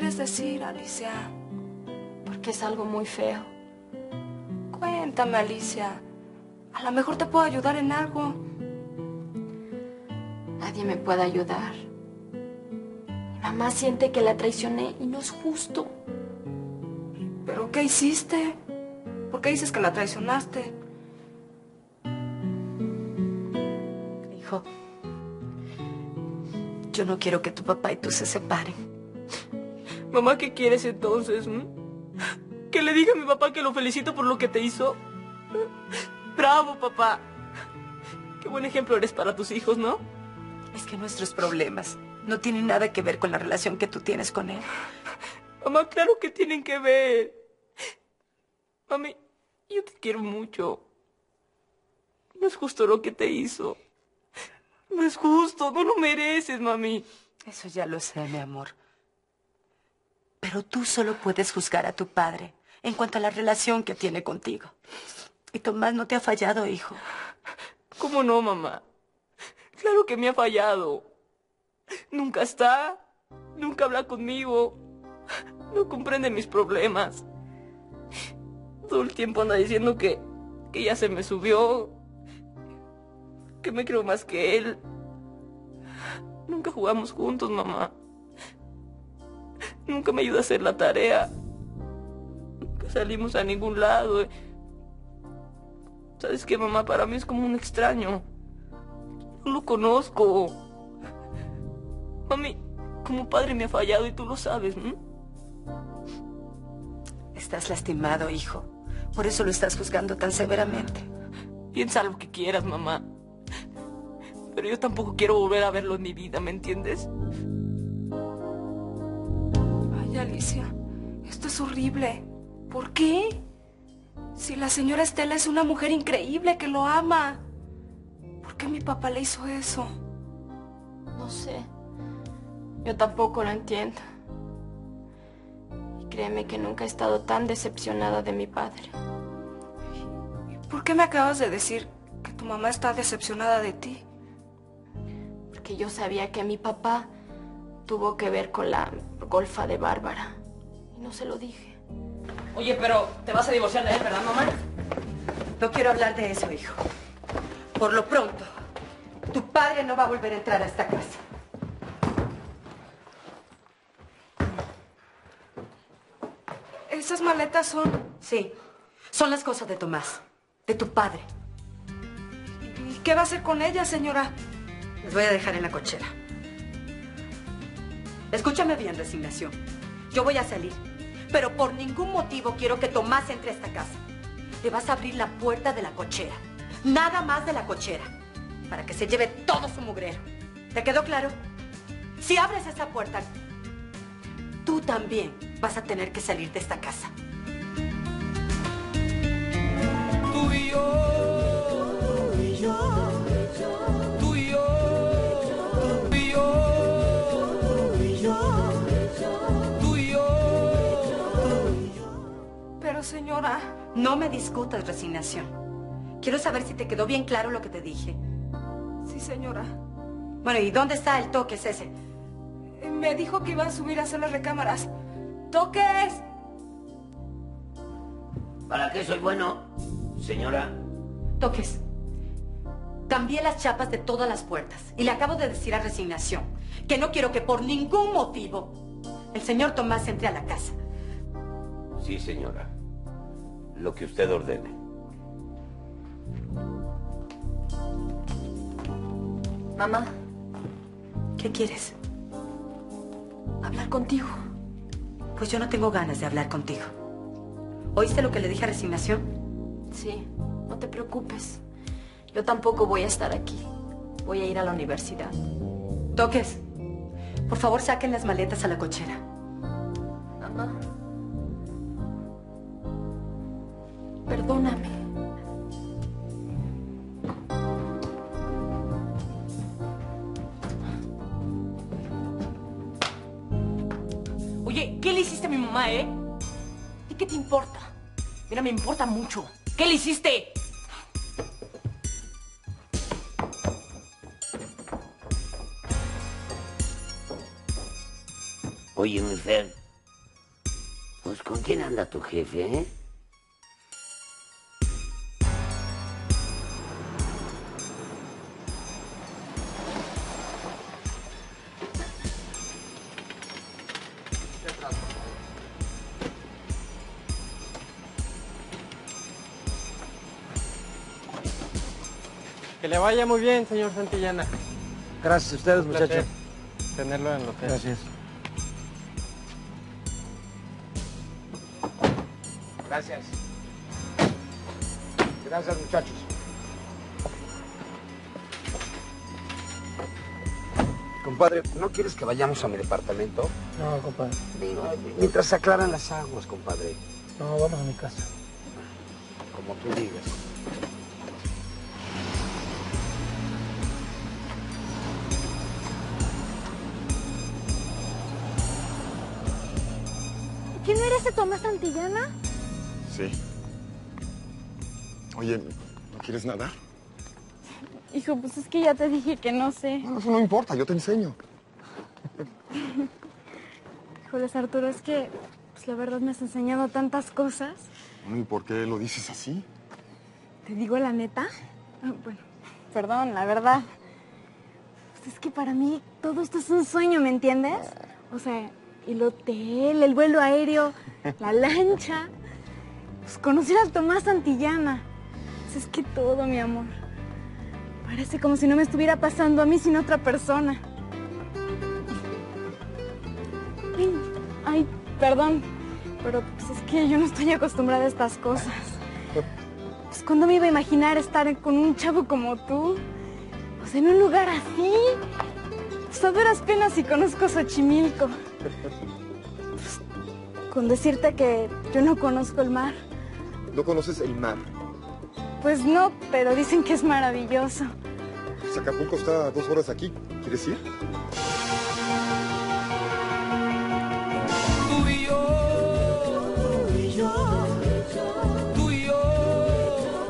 quieres decir, Alicia? Porque es algo muy feo. Cuéntame, Alicia. A lo mejor te puedo ayudar en algo. Nadie me puede ayudar. Mi mamá siente que la traicioné y no es justo. ¿Pero qué hiciste? ¿Por qué dices que la traicionaste? Hijo, yo no quiero que tu papá y tú se separen. Mamá, ¿qué quieres entonces? ¿Que le diga a mi papá que lo felicito por lo que te hizo? ¡Bravo, papá! Qué buen ejemplo eres para tus hijos, ¿no? Es que nuestros problemas no tienen nada que ver con la relación que tú tienes con él. Mamá, claro que tienen que ver. Mami, yo te quiero mucho. No es justo lo que te hizo. No es justo, no lo mereces, mami. Eso ya lo sé, mi amor. Pero tú solo puedes juzgar a tu padre en cuanto a la relación que tiene contigo. Y Tomás no te ha fallado, hijo. ¿Cómo no, mamá? Claro que me ha fallado. Nunca está, nunca habla conmigo, no comprende mis problemas. Todo el tiempo anda diciendo que ya se me subió, que me creo más que él. Nunca jugamos juntos, mamá. Nunca me ayuda a hacer la tarea. Nunca salimos a ningún lado. ¿Sabes qué, mamá? Para mí es como un extraño. No lo conozco. Mami, como padre me ha fallado y tú lo sabes, ¿no? Estás lastimado, hijo. Por eso lo estás juzgando tan severamente. Piensa lo que quieras, mamá. Pero yo tampoco quiero volver a verlo en mi vida, ¿me entiendes? Ay, Alicia, esto es horrible. ¿Por qué? Si la señora Estela es una mujer increíble que lo ama. ¿Por qué mi papá le hizo eso? No sé. Yo tampoco lo entiendo. Y créeme que nunca he estado tan decepcionada de mi padre. ¿Por qué me acabas de decir que tu mamá está decepcionada de ti? Porque yo sabía que mi papá tuvo que ver con la golfa de Bárbara. Y no se lo dije. Oye, pero te vas a divorciar de él, ¿verdad, mamá? No quiero hablar de eso, hijo. Por lo pronto, tu padre no va a volver a entrar a esta casa. ¿Esas maletas son? Sí, son las cosas de Tomás, de tu padre. ¿Y qué va a hacer con ellas, señora? Las voy a dejar en la cochera. Escúchame bien, Resignación. Yo voy a salir, pero por ningún motivo quiero que Tomás entre a esta casa. Le vas a abrir la puerta de la cochera. Nada más de la cochera. Para que se lleve todo su mugrero. ¿Te quedó claro? Si abres esa puerta, tú también vas a tener que salir de esta casa. Tú y yo. Tú y yo. Tú y yo. Tú y yo. Tú y yo. Tú y yo. Pero, señora... No me discutas, Resignación. Quiero saber si te quedó bien claro lo que te dije. Sí, señora. Bueno, ¿y dónde está el Toques ese? Me dijo que iba a subir a hacer las recámaras. ¡Toques! ¿Para qué soy bueno, señora? Toques. Cambié las chapas de todas las puertas y le acabo de decir a Resignación que no quiero que por ningún motivo el señor Tomás entre a la casa. Sí, señora. Lo que usted ordene. Mamá, ¿Qué quieres? hablar contigo. Pues yo no tengo ganas de hablar contigo. ¿Oíste lo que le dije a Resignación? Sí, no te preocupes. Yo tampoco voy a estar aquí. Voy a ir a la universidad. Toques. Por favor, saquen las maletas a la cochera. Mamá. Perdóname. Oye, ¿qué le hiciste a mi mamá, eh? ¿Y qué te importa? Mira, me importa mucho. ¿Qué le hiciste? Oye, mi Fer, Pues, ¿con quién anda tu jefe, eh? Que le vaya muy bien, señor Santillana. Gracias a ustedes, muchachos. Tenerlo en el hotel. Gracias. Gracias. Gracias, muchachos. Compadre, ¿no quieres que vayamos a mi departamento? No, compadre. Digo, mientras se aclaran las aguas, compadre. No, vamos a mi casa. Como tú digas. ¿Quién era ese Tomás Santillana? Sí. Oye, ¿no quieres nadar? Hijo, pues es que ya te dije que no sé. No, eso no importa, yo te enseño. Híjoles, Arturo, es que pues la verdad me has enseñado tantas cosas. ¿Y por qué lo dices así? ¿Te digo la neta? Bueno, perdón, la verdad. Pues es que para mí todo esto es un sueño, ¿me entiendes? O sea, el hotel, el vuelo aéreo, la lancha. Pues conocer al Tomás Santillana. Pues es que todo, mi amor. Parece como si no me estuviera pasando a mí, sino a otra persona. Ay, perdón, pero pues es que yo no estoy acostumbrada a estas cosas. Pues ¿cuándo me iba a imaginar estar con un chavo como tú? Pues en un lugar así. Pues a duras penas si conozco Xochimilco. Pues, con decirte que yo no conozco el mar. ¿No conoces el mar? Pues no, pero dicen que es maravilloso. Pues Acapulco está a 2 horas de aquí. ¿Quieres ir?